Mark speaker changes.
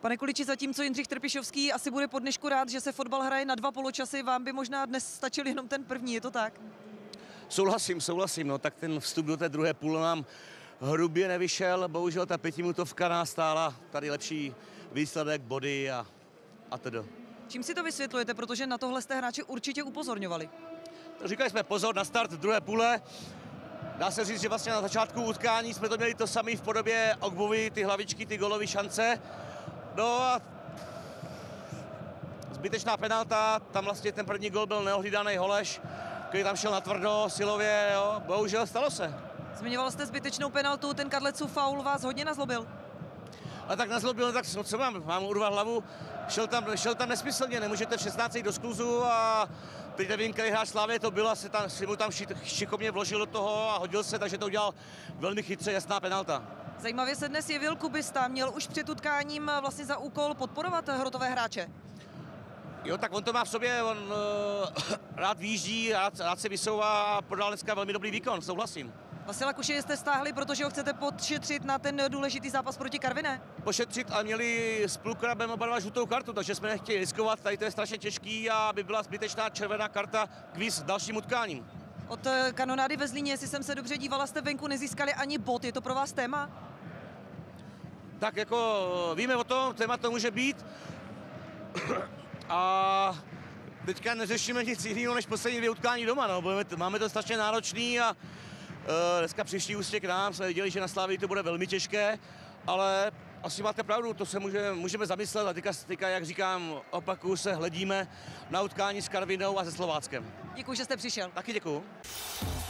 Speaker 1: Pane Kuliči, zatímco Jindřich Trpišovský asi bude po dnešku rád, že se fotbal hraje na 2 poločasy, vám by možná dnes stačil jenom ten první, je to tak?
Speaker 2: Souhlasím, no, tak ten vstup do té druhé půle nám hrubě nevyšel, bohužel ta 5minutovka nás stála tady lepší výsledek, body a tedy.
Speaker 1: Čím si to vysvětlujete, protože na tohle jste hráči určitě upozorňovali?
Speaker 2: Říkali jsme pozor na start druhé půle. Dá se říct, že vlastně na začátku utkání jsme to měli to samé v podobě Ogbovy, ty hlavičky, ty gólové šance. No a zbytečná penalta, tam vlastně ten první gól byl neohlídaný Holeš, který tam šel natvrdo, silově, jo, bohužel stalo se.
Speaker 1: Zmiňoval jste zbytečnou penaltu, ten Kadlecův faul vás hodně nazlobil.
Speaker 2: A tak nazlobil, tak co mám urvat hlavu, šel tam nesmyslně, nemůžete v 16 do skluzu a teď nevím, který hráč Slávě to byl, si mu tam šikovně vložil do toho a hodil se, takže to udělal velmi chytře, jasná penalta.
Speaker 1: Zajímavě se dnes jevil Kubista, měl už před utkáním vlastně za úkol podporovat hrotové hráče.
Speaker 2: Jo, tak on to má v sobě, on rád výjíždí, rád se vysouvá a podal dneska velmi dobrý výkon, souhlasím.
Speaker 1: Vasila Kuše jste stáhli, protože ho chcete podšetřit na ten důležitý zápas proti Karviné?
Speaker 2: Pošetřit, ale měli s Plukrabem oba dva žlutou kartu, takže jsme nechtěli riskovat, tady to je strašně těžký a aby byla zbytečná červená karta kvíz dalším utkáním.
Speaker 1: Od kanonády ve Zlíně, jestli jsem se dobře dívala, jste venku nezískali ani bod, je to pro vás téma?
Speaker 2: Tak jako víme o tom, téma to může být a teďka neřešíme nic jiného než poslední 2 utkání doma, no. Máme to strašně náročný a dneska příští ústě k nám jsme viděli, že na Slavii to bude velmi těžké, ale asi máte pravdu, to se můžeme zamyslet a teďka, jak říkám, opakuju se, hledíme na utkání s Karvinou a se Slováckem.
Speaker 1: Děkuji, že jste přišel.
Speaker 2: Taky děkuju.